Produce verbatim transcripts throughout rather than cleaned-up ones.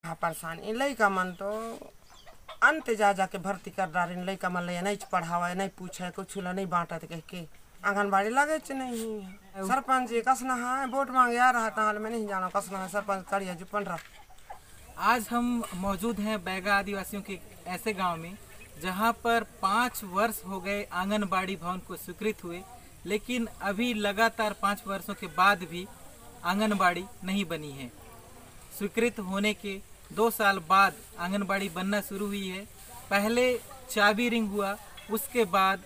हाँ परेशानी लड़का मन तो अंत जा जाके भर्ती कर डारे लड़का मन ले नहीं पढ़ावा नहीं पूछे कुछ नहीं बांटा कह के आंगनबाड़ी लगे नहीं सरपंच जी कसना है वोट मांगे आ रहा था मैं नहीं जाना कसना है सरपंच करिए जो पंद्रह। आज हम मौजूद हैं बैगा आदिवासियों के ऐसे गांव में जहां पर पाँच वर्ष हो गए आंगनबाड़ी भवन को स्वीकृत हुए, लेकिन अभी लगातार पाँच वर्षों के बाद भी आंगनबाड़ी नहीं बनी है। स्वीकृत होने के दो साल बाद आंगनबाड़ी बनना शुरू हुई है। पहले चाबी रिंग हुआ, उसके बाद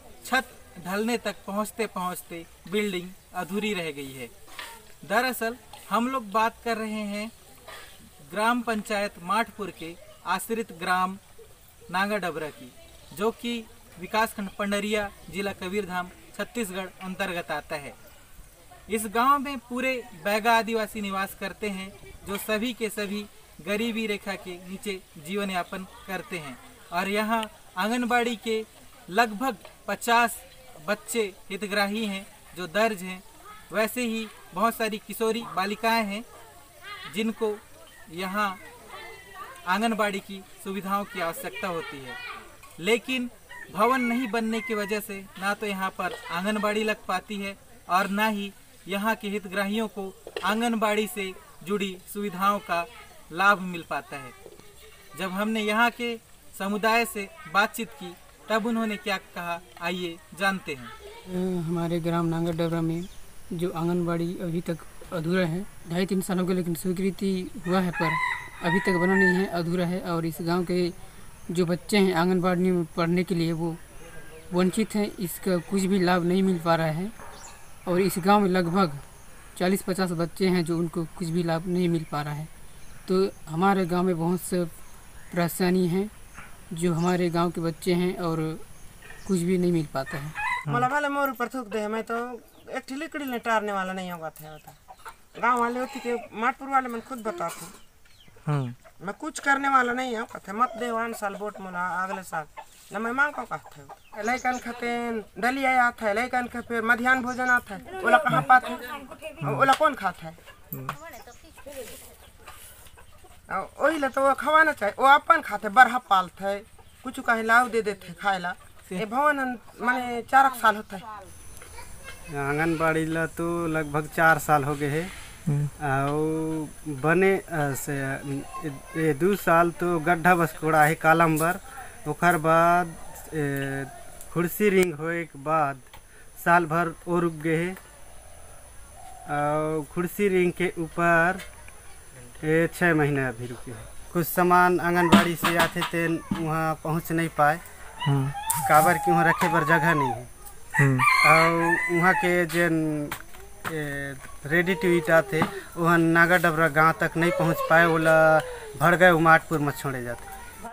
छत ढलने तक पहुंचते पहुंचते बिल्डिंग अधूरी रह गई है। दरअसल हम लोग बात कर रहे हैं ग्राम पंचायत माठपुर के आश्रित ग्राम नांगा डबरा की, जो कि विकासखंड पंडरिया, जिला कबीरधाम, छत्तीसगढ़ अंतर्गत आता है। इस गांव में पूरे बैगा आदिवासी निवास करते हैं, जो सभी के सभी गरीबी रेखा के नीचे जीवन यापन करते हैं। और यहाँ आंगनबाड़ी के लगभग पचास बच्चे हितग्राही हैं जो दर्ज हैं। वैसे ही बहुत सारी किशोरी बालिकाएं हैं जिनको यहाँ आंगनबाड़ी की सुविधाओं की आवश्यकता होती है, लेकिन भवन नहीं बनने की वजह से ना तो यहाँ पर आंगनबाड़ी लग पाती है और ना ही यहाँ के हितग्राहियों को आंगनबाड़ी से जुड़ी सुविधाओं का लाभ मिल पाता है। जब हमने यहाँ के समुदाय से बातचीत की तब उन्होंने क्या कहा, आइए जानते हैं। हमारे ग्राम नांगा डबरा में जो आंगनबाड़ी अभी तक अधूरा है, ढाई तीन सालों के लेकिन स्वीकृति हुआ है पर अभी तक बना नहीं है, अधूरा है। और इस गांव के जो बच्चे हैं आंगनबाड़ी में पढ़ने के लिए वो वंचित हैं, इसका कुछ भी लाभ नहीं मिल पा रहा है। और इस गांव में लगभग चालीस पचास बच्चे हैं जो उनको कुछ भी लाभ नहीं मिल पा रहा है। तो हमारे गांव में बहुत से परेशानी हैं जो हमारे गांव के बच्चे हैं और कुछ भी नहीं मिल पाता है। मला वाले मोर पर थूक दे, मैं तो एक ठिलिकड़ी लटारने वाला नहीं होगा था होता। गांव वाले होती के माठपुर वाले मन खुद बताते मैं कुछ करने वाला नहीं हूँ कहते मत दे वन साल वोट मोला अगले साल न मैं मांग को कहते हो लैकन खाते डलिया आता है, लैकन के फिर मध्याह्न भोजन आता है, ओला कहाँ पाते ओला कौन खाता है? वही ला तो वो खवाना चाहिए, वो अपन खाते बरहा पालते है, कुछ कहे लाभ दे देते खाए ला। ये भवन माने चार साल होता है। आंगनबाड़ी ला तो लगभग चार साल हो गए है। और बने से ये दो साल तो गड्ढा बस कोड़ा है कालम्बर, ओकर बाद कुर्सी रिंग होए के बाद साल भर और रुक गए है। और कुर्सी रिंग के ऊपर ये छः महीने अभी रुके हैं। कुछ सामान आंगनबाड़ी से आते थे वहाँ पहुँच नहीं पाए, काबर की वहाँ रखे पर जगह नहीं है। और वहाँ के जन रेडी टू ईट आते वहाँ नागा डबरा गांव तक नहीं पहुँच पाए, ओला भर गए माठपुर में छोड़े जाते।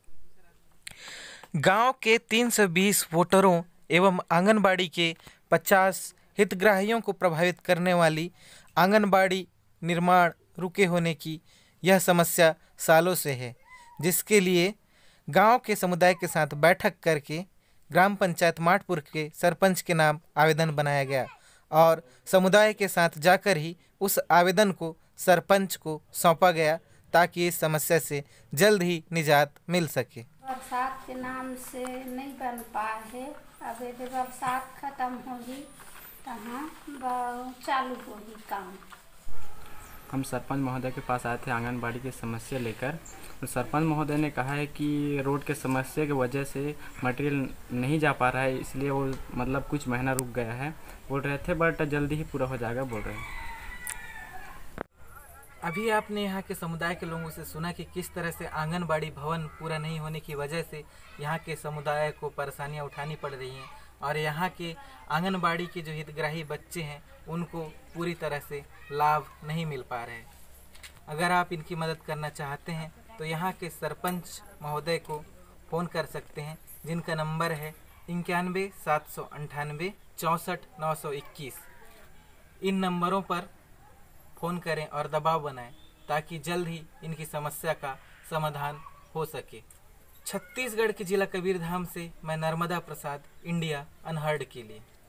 गांव के तीन सौ बीस वोटरों एवं आंगनबाड़ी के पचास हितग्राहियों को प्रभावित करने वाली आंगनबाड़ी निर्माण रुके होने की यह समस्या सालों से है, जिसके लिए गांव के समुदाय के साथ बैठक करके ग्राम पंचायत माठपुर के सरपंच के नाम आवेदन बनाया गया और समुदाय के साथ जाकर ही उस आवेदन को सरपंच को सौंपा गया ताकि इस समस्या से जल्द ही निजात मिल सके। बरसात के नाम से नहीं बन पाए है, अब यदि बरसात खत्म होगी तो चालू होगी काम। हम सरपंच महोदय के पास आए थे आंगनबाड़ी की समस्या लेकर। तो सरपंच महोदय ने कहा है कि रोड के समस्या की वजह से मटेरियल नहीं जा पा रहा है, इसलिए वो मतलब कुछ महीना रुक गया है बोल रहे थे, बट जल्दी ही पूरा हो जाएगा बोल रहे हैं। अभी आपने यहाँ के समुदाय के लोगों से सुना कि किस तरह से आंगनबाड़ी भवन पूरा नहीं होने की वजह से यहाँ के समुदाय को परेशानियाँ उठानी पड़ रही हैं और यहाँ के आंगनबाड़ी के जो हितग्राही बच्चे हैं उनको पूरी तरह से लाभ नहीं मिल पा रहे हैं। अगर आप इनकी मदद करना चाहते हैं तो यहाँ के सरपंच महोदय को फ़ोन कर सकते हैं, जिनका नंबर है इक्यानवे सात सौ अंठानवे चौंसठ नौ सौ इक्कीस। इन नंबरों पर फ़ोन करें और दबाव बनाएं ताकि जल्द ही इनकी समस्या का समाधान हो सके। छत्तीसगढ़ के जिला कबीरधाम से मैं नर्मदा प्रसाद, इंडिया अनहर्ड के लिए।